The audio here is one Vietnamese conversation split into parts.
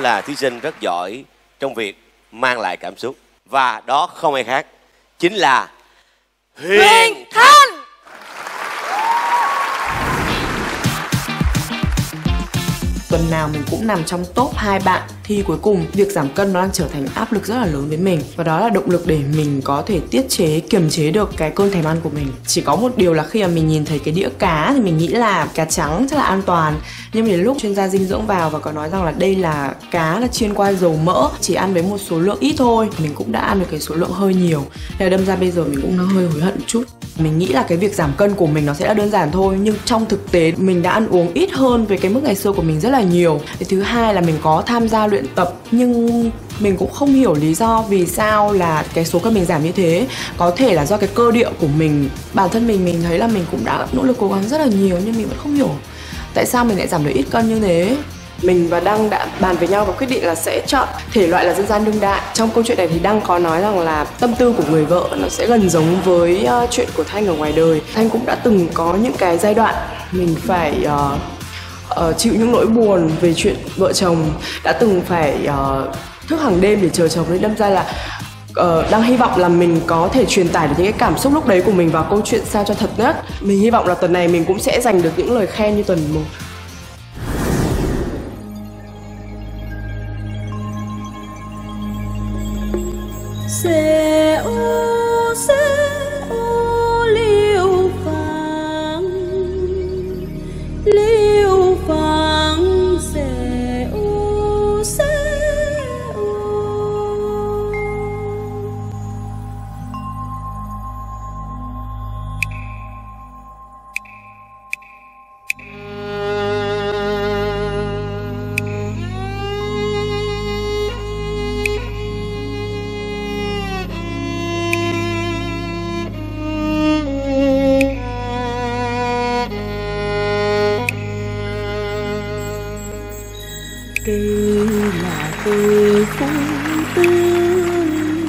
là thí sinh rất giỏi trong việc mang lại cảm xúc. Và đó không ai khác, chính là Huyền Thanh. Tuần nào mình cũng nằm trong top 2 bạn thi cuối cùng. Việc giảm cân nó đang trở thành áp lực rất là lớn với mình. Và đó là động lực để mình có thể tiết chế, kiềm chế được cái cơn thèm ăn của mình. Chỉ có một điều là khi mà mình nhìn thấy cái đĩa cá thì mình nghĩ là cá trắng chắc là an toàn. Nhưng mà đến lúc chuyên gia dinh dưỡng vào và có nói rằng là đây là cá là chiên qua dầu mỡ, chỉ ăn với một số lượng ít thôi, mình cũng đã ăn được cái số lượng hơi nhiều. Nên là đâm ra bây giờ mình cũng hơi hối hận một chút. Mình nghĩ là cái việc giảm cân của mình nó sẽ là đơn giản thôi, nhưng trong thực tế mình đã ăn uống ít hơn với cái mức ngày xưa của mình rất là nhiều. Cái thứ hai là mình có tham gia luyện tập nhưng mình cũng không hiểu lý do vì sao là cái số cân mình giảm như thế. Có thể là do cái cơ địa của mình, bản thân mình thấy là mình cũng đã nỗ lực cố gắng rất là nhiều nhưng mình vẫn không hiểu tại sao mình lại giảm được ít cân như thế. Mình và Đăng đã bàn với nhau và quyết định là sẽ chọn thể loại là dân gian đương đại. Trong câu chuyện này thì Đăng có nói rằng là tâm tư của người vợ nó sẽ gần giống với chuyện của Thanh ở ngoài đời. Thanh cũng đã từng có những cái giai đoạn mình phải chịu những nỗi buồn về chuyện vợ chồng, đã từng phải thức hàng đêm để chờ chồng, nên đâm ra là đang hy vọng là mình có thể truyền tải được những cái cảm xúc lúc đấy của mình vào câu chuyện sao cho thật nhất. Mình hy vọng là tuần này mình cũng sẽ giành được những lời khen như tuần 1. Liêu phàng sẽ Cây là cây phong tươi,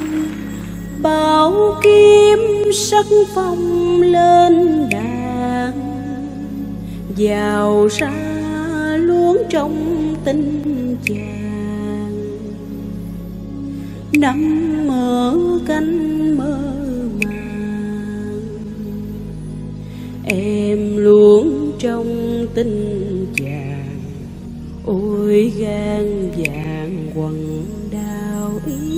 bảo kiếm sắc phong lên đàn, vào ra luống trong tinh chàng, nằm ở cánh mơ màng, em luống trong tinh chàng. Ôi gan vàng quần đào ý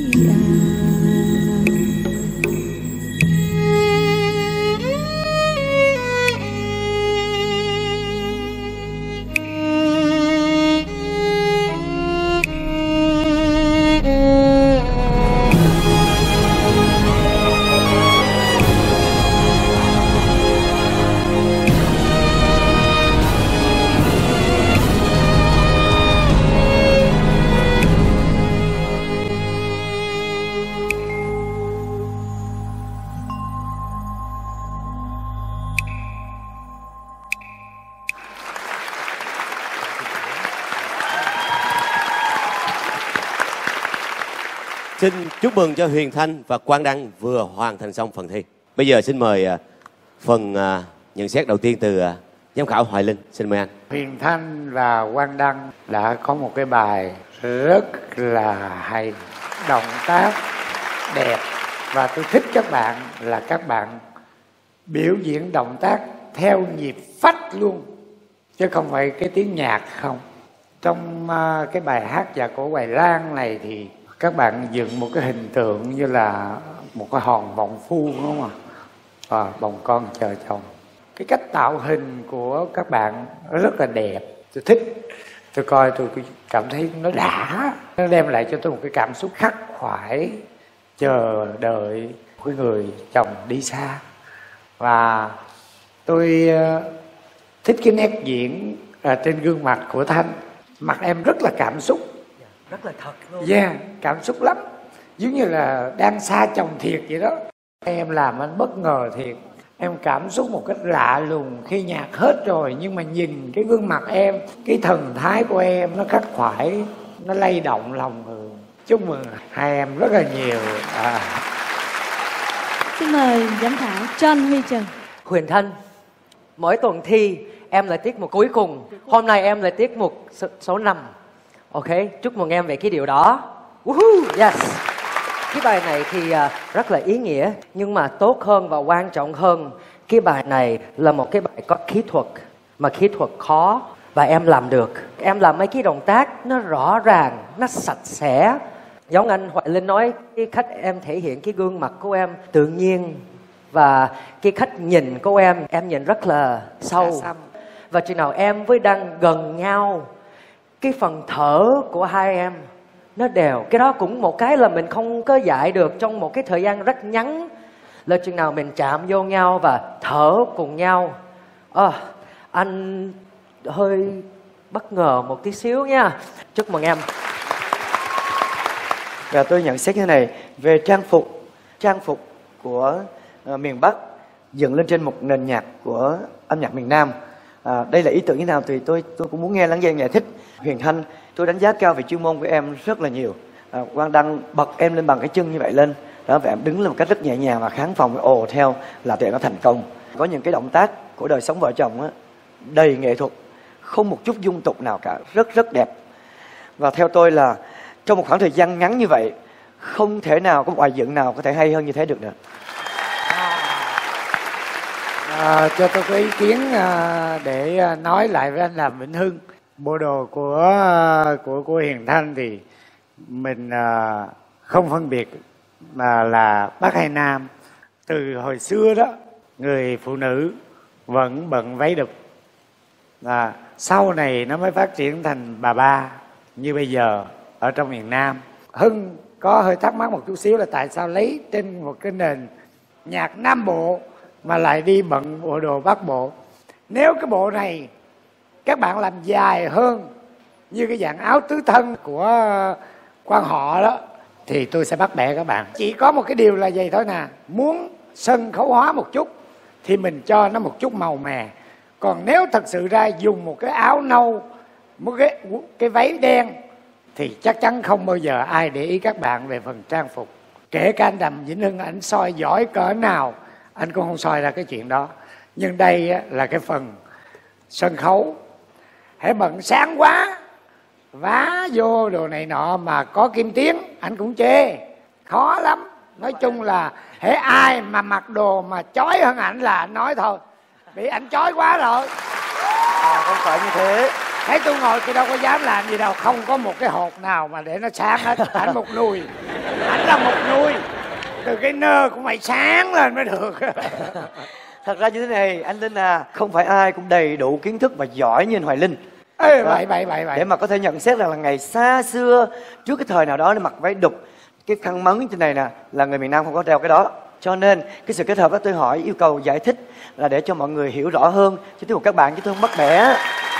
Xin chúc mừng cho Huyền Thanh và Quang Đăng vừa hoàn thành xong phần thi. Bây giờ xin mời phần nhận xét đầu tiên từ giám khảo Hoài Linh. Xin mời anh. Huyền Thanh và Quang Đăng đã có một cái bài rất là hay, động tác đẹp, và tôi thích các bạn là các bạn biểu diễn động tác theo nhịp phách luôn, chứ không phải cái tiếng nhạc không. Trong cái bài hát Dạ Cổ Hoài Lan này thì các bạn dựng một cái hình tượng như là một cái hòn vọng phu, đúng không ạ? Bồng con chờ chồng. Cái cách tạo hình của các bạn rất là đẹp, tôi thích. Tôi coi tôi cảm thấy nó đã, nó đem lại cho tôi một cái cảm xúc khắc khoải, chờ đợi cái người chồng đi xa. Và tôi thích cái nét diễn trên gương mặt của Thanh. Mặt em rất là cảm xúc, rất là thật luôn. Cảm xúc lắm, giống như là đang xa chồng thiệt vậy đó. Em làm anh bất ngờ thiệt. Em cảm xúc một cách lạ lùng khi nhạc hết rồi, nhưng mà nhìn cái gương mặt em, cái thần thái của em nó khắc khoải, nó lay động lòng người. Chúc mừng hai em rất là nhiều. Xin mời giám khảo John Huy Trần. Huyền Thanh, mỗi tuần thi em là tiết mục cuối cùng, hôm nay em là tiết mục số 5. Ok, chúc mừng em về cái điều đó. Woohoo, yes. Cái bài này thì rất là ý nghĩa, nhưng mà tốt hơn và quan trọng hơn, cái bài này là một cái bài có kỹ thuật, mà kỹ thuật khó và em làm được. Em làm mấy cái động tác nó rõ ràng, nó sạch sẽ. Giống anh Hoài Linh nói, cái cách em thể hiện cái gương mặt của em tự nhiên, và cái cách nhìn của em nhìn rất là sâu. Và chừng nào em với Đăng gần nhau, cái phần thở của hai em nó đều. Cái đó cũng một cái là mình không có dạy được trong một cái thời gian rất ngắn, là chừng nào mình chạm vô nhau và thở cùng nhau. Anh hơi bất ngờ một tí xíu nha. Chúc mừng em. Và tôi nhận xét như này về trang phục của miền Bắc dựng lên trên một nền nhạc của âm nhạc miền Nam. Đây là ý tưởng như nào thì tôi cũng muốn nghe lắng nghe giải thích. Huyền Thanh, tôi đánh giá cao về chuyên môn của em rất là nhiều. Quang Đăng bật em lên bằng cái chân như vậy lên đó, và em đứng lên một cách rất nhẹ nhàng và khán phòng ồ theo là tuyệt nó thành công. Có những cái động tác của đời sống vợ chồng á, đầy nghệ thuật, không một chút dung tục nào cả, rất đẹp. Và theo tôi là trong một khoảng thời gian ngắn như vậy, không thể nào có một bài dựng nào có thể hay hơn như thế được nữa. Cho tôi có ý kiến để nói lại với anh Đàm Vĩnh Hưng. Bộ đồ của Huyền Thanh thì mình không phân biệt mà là Bắc hay Nam. Từ hồi xưa đó, người phụ nữ vẫn bận váy đực, sau này nó mới phát triển thành bà ba như bây giờ ở trong miền Nam. Hưng có hơi thắc mắc một chút xíu là tại sao lấy trên một cái nền nhạc Nam Bộ mà lại đi bận bộ đồ Bắc Bộ. Nếu cái bộ này các bạn làm dài hơn như cái dạng áo tứ thân của quan họ đó thì tôi sẽ bắt bẻ các bạn. Chỉ có một cái điều là vậy thôi nè, muốn sân khấu hóa một chút thì mình cho nó một chút màu mè. Còn nếu thật sự ra dùng một cái áo nâu, một cái váy đen thì chắc chắn không bao giờ ai để ý các bạn về phần trang phục. Kể cả anh Đàm Vĩnh Hưng, anh soi giỏi cỡ nào anh cũng không soi ra cái chuyện đó. Nhưng đây là cái phần sân khấu, hãy bận sáng quá, vá vô đồ này nọ mà có kim tuyến anh cũng chê, khó lắm. Nói chung là hễ ai mà mặc đồ mà chói hơn ảnh là anh nói thôi, bị ảnh chói quá rồi. Không phải như thế. Thấy tôi ngồi tôi đâu có dám làm gì đâu, không có một cái hột nào mà để nó sáng hết. Ảnh một nùi, ảnh là một nùi, từ cái nơ cũng phải sáng lên mới được. Thật ra như thế này anh Linh không phải ai cũng đầy đủ kiến thức và giỏi như anh Hoài Linh. Vậy để mà có thể nhận xét rằng là ngày xa xưa trước cái thời nào đó để mặc váy đục, cái khăn mấn trên này nè là người miền Nam không có đeo cái đó. Cho nên cái sự kết hợp đó tôi hỏi yêu cầu giải thích là để cho mọi người hiểu rõ hơn, chứ tôi của các bạn chứ tôi không bắt bẻ.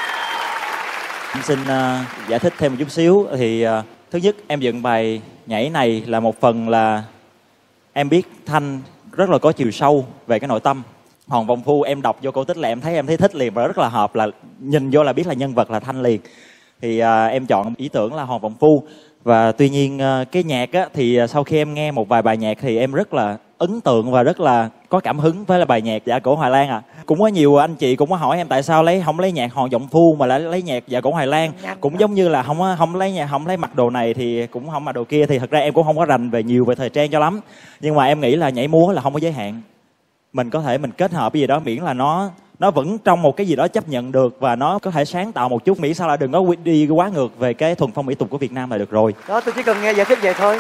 Em xin giải thích thêm một chút xíu. Thì thứ nhất em dựng bài nhảy này là một phần là em biết Thanh rất là có chiều sâu về cái nội tâm. Hòn Vòng Phu em đọc vô cổ tích là em thấy thích liền và rất là hợp, là nhìn vô là biết là nhân vật là Thanh liền. Thì em chọn ý tưởng là Hòn Vòng Phu. Và tuy nhiên cái nhạc á, thì sau khi em nghe một vài bài nhạc thì em rất là ấn tượng và rất là có cảm hứng với là bài nhạc Dạ Cổ Hoài Lan à. Cũng có nhiều anh chị cũng có hỏi em tại sao không lấy nhạc Hòn Vọng Phu mà lại lấy nhạc Dạ Cổ Hoài Lan. Cũng giống như là không lấy mặc đồ này thì cũng không mặc đồ kia, thì thật ra em cũng không có rành về thời trang cho lắm. Nhưng mà em nghĩ là nhảy múa là không có giới hạn. Mình có thể kết hợp cái gì đó miễn là nó vẫn trong một cái gì đó chấp nhận được và nó có thể sáng tạo một chút, miễn sao là đừng có đi quá ngược về cái thuần phong mỹ tục của Việt Nam là được rồi. Đó, tôi chỉ cần nghe giải thích vậy thôi.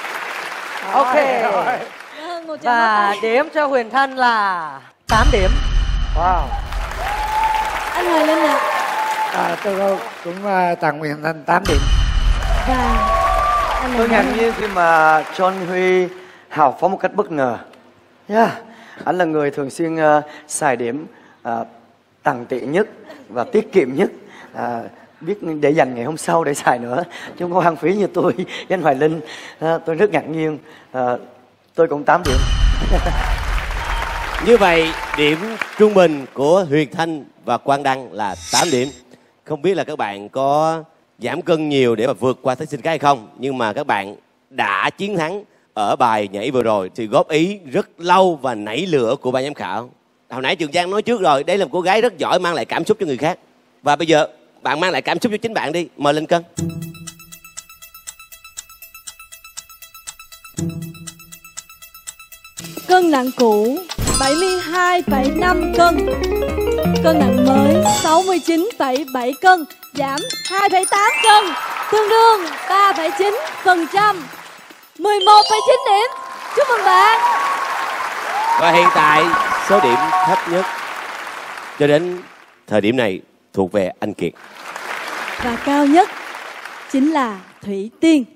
Ok. Và điểm cho Huyền Thanh là 8 điểm. Wow. Anh Hoài Linh ạ. Tôi cũng tặng Huyền Thanh 8 điểm. Và anh Tôi ngạc nhiên khi mà John Huy hào phóng một cách bất ngờ. Anh là người thường xuyên xài điểm tằn tiện nhất và tiết kiệm nhất, biết để dành ngày hôm sau để xài nữa, chứ không có hoang phí như tôi với anh Hoài Linh. Tôi rất ngạc nhiên. Tôi cũng 8 điểm. Như vậy điểm trung bình của Huyền Thanh và Quang Đăng là 8 điểm. Không biết là các bạn có giảm cân nhiều để mà vượt qua thí sinh cái hay không, nhưng mà các bạn đã chiến thắng ở bài nhảy vừa rồi. Thì góp ý rất lâu và nảy lửa của ban giám khảo. Hồi nãy Trường Giang nói trước rồi, đây là một cô gái rất giỏi mang lại cảm xúc cho người khác. Và bây giờ bạn mang lại cảm xúc cho chính bạn đi. Mời lên cân. Cân nặng cũ 72,5 cân. Cân nặng mới 69,7 cân, giảm 2,8 cân, tương đương 3,9%. 11,9 điểm. Chúc mừng bạn. Và hiện tại số điểm thấp nhất cho đến thời điểm này thuộc về anh Kiệt. Và cao nhất chính là Thủy Tiên.